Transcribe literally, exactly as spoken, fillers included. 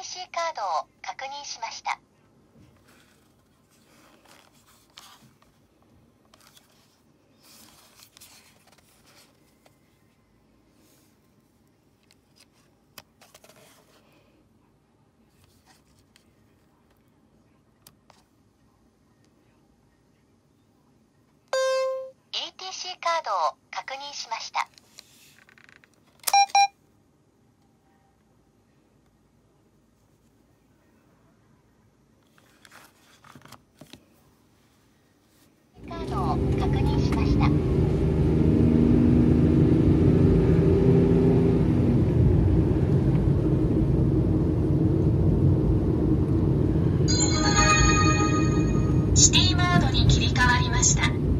シー カードを確認しました。イーティーシー カードを確認しました。カードを確認しました。シティモードに切り替わりました。